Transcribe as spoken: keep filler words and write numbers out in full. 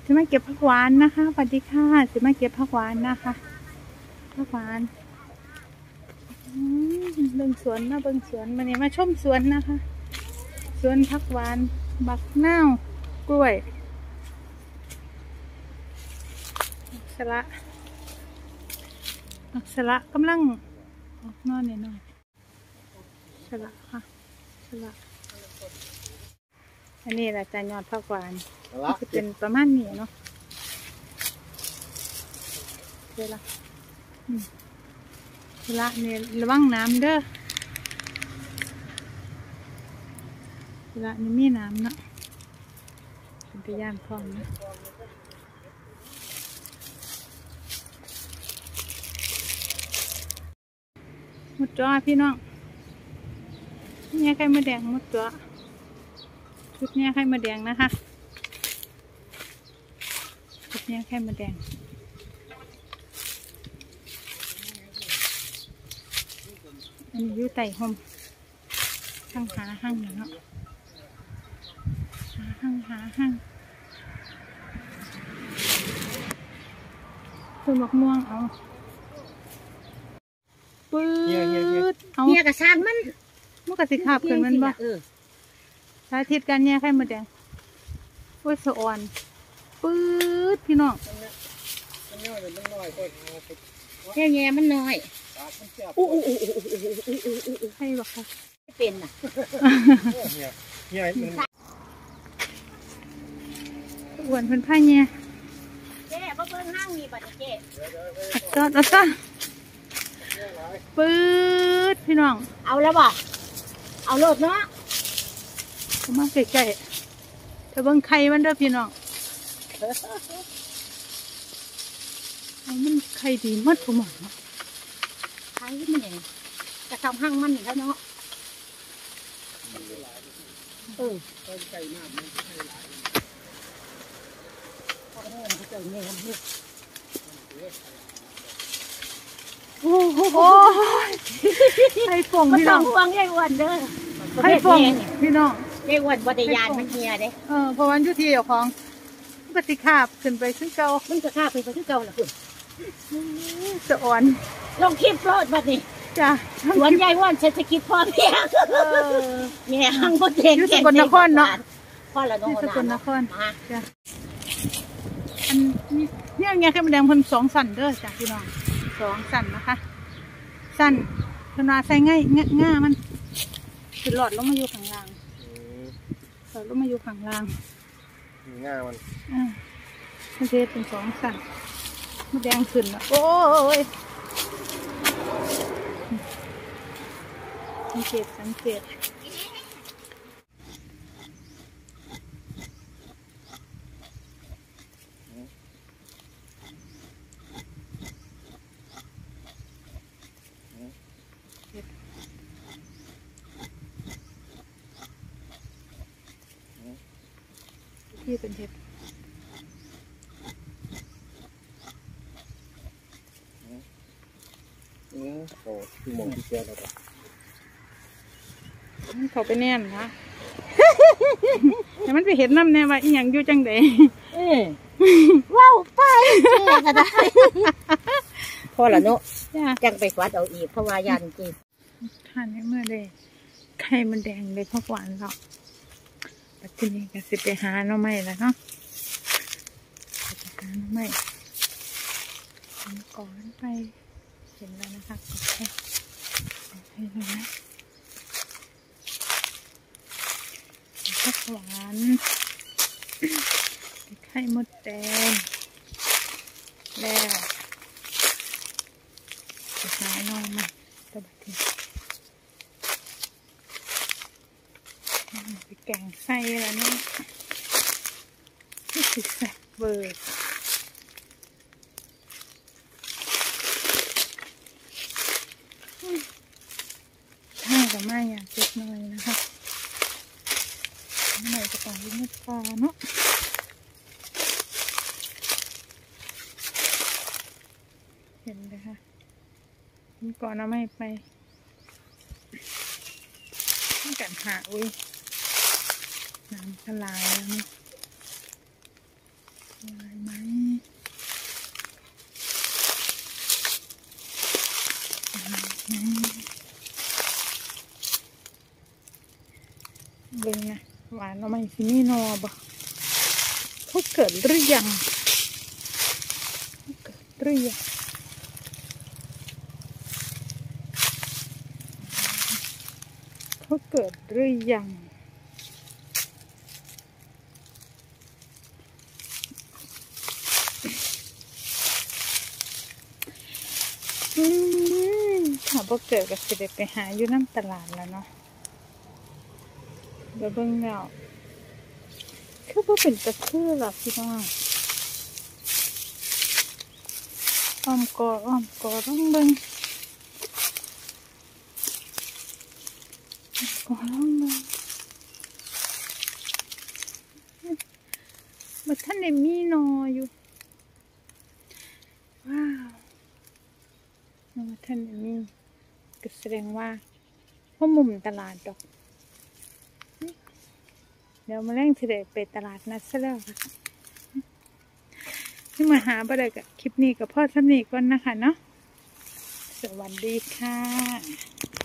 จะมาเก็บผักหวานนะคะสวัสดีค่ะจะมาเก็บผักหวานนะคะผักหวานเบิ่งสวนมาเบิ่งสวนมาเนี่ยมาชมสวนนะคะสวนผักหวานบักนาวกล้วยสละสละกำลังออกนอนหน่อยๆสละค่ะสละอันนี้แหละจะยอดผักหวานจะเป็นประมาณนี้เนาะเดี๋ยวละสละเนี่ยระวังน้ำเด้อสละนี่มีน้ำเนาะเป็นตะย่านพร้อมนะหมดจ้าพี่น้องเนี่ยไข่มดแดงหมดจ้าชุดเนี้ยไข่มดแดงนะคะชุดเนี้ยไข่มดแดงอันนี้อยู่ไต่ห่มห้างหาห้างเนาะหาห้างหาห้างคือมะม่วงเอาปื๊ดเอาเนี่ยกระชากมันมันกระสิขาบขึ้นมันบ่สาธิตกันเนี่ยไข่มดแดงโอ้ยสะอ่อนปื๊ดพี่น้องแค่แง่มันน้อยอู้อู้อู้อู้อู้อู้อู้อู้อู้ให้บอกค่ะไม่เป็นน่ะอ้วนเพิ่นผ้าเนี่ยเจ๊บ่เบิ่งห้างมีบัดเจ๊จอดแล้วจ้ะปื๊ดพี่น้องเอาแล้วบ่เอาโลดเนาะเข้ามาใกล้ๆเธอเบิ่งไข่มันเด้อพี่น้องมันไข่ดีมัดผมหมดเนาะไข่มันเองจะทำห้างมันแล้วเนาะเออต้นไก่น้ำมันไข่หลายโอ้โหเขาเจอเงี้ยมันโอ้โหไข่ฟงพี่น้องห่วงยายอ้วนเด้อไข่ฟงพี่น้องยายอ้วนบ่ได้ยานมันเฮียเด้เออเพราะวันยุติเจ้าของปฏิคาบขึ้นไปขึ้นเก่ามันจะฆ่าไปไปขึ้นเก่าล่ะคุณสะอ่อนลงคลิปโลดบัดนี้จ้ะสวนยายอ้วนเศรษฐกิจพอเพียงแง่ห้างบ่เก่งอยู่สกลนครเนาะพ่อละน้องสกลนครจ้ะอันนี้เนี่ยไงไข่มดแดงพันสองสั่นเด้อจ้ะพี่น้องสองสั่นนะคะสั่นขนาดใส่ง่ายง่ามันจะหลอดลงมาอยู่ข้างล่างหลอดลงมาอยู่ข้างล่างง่ามันอ่ามันจะเป็นสองสั่นมดแดงขึ้นแล้วโอ้ยสังเกตสังเกตที่เป็นเห็ดอืมโอ้ที่มองที่แก่แล้วก็เขาไปแน่นนะแต่มันไปเห็นน้ำแน่ว่าอีหยังอยู่จังเด๋ว้าวไปก็ได้พอละเนาะจังไปวัดเอาอีกเพราะว่ายันจริงทานในเมื่อเลยไข่มันแดงเลยผักหวานหรอกปัจจุบันก็สิไปหาหน่อไม้แล้วเนาะไปหาหน่อไม้ก่อนไปเห็นแล้วนะคะโอเคให้ดูนะผักหวานไข่มดแดงแล้วไปหาหน่อไม้ตะบัดทีไปแกงไส้แล้วนี่รู้สึกแซ่บเวอร์ถ้าจะไม่อยากเจ็บหน่อยนะคะหน่อยจะต้องยิ้มตาเนาะเห็นเลยค่ะก่อนเอาไม่ไปกันหาอุ้ยน้ำทลายแล้วนี่เราไม่สิมีนอบ่เขาเกิดหรือยังเกิดหรือยังเขาเกิดหรือยังอืมถ้าบ่เกิดก็สิได้ไปหาอยู่น้ำตลาดแล้วเนาะเดี๋ยวเบิ่งแล้วคือบ่เป็นตะคือหรอกพี่น้องอ้อมกออ้อมกอต้องเบิ่งกอต้องเบิ่งบ่ทันได้มีนออยู่ว้าวบ่ทันได้มีก็แสดงว่าพ่อมุมตลาดดอกเดี๋ยวมาเร่งสิเดไปตลาดนัดซะแล้วค่ะที่มาหาบ่ได้กับคลิปนี้กับพ่อสำนีก่อนนะคะเนาะสวัสดีค่ะ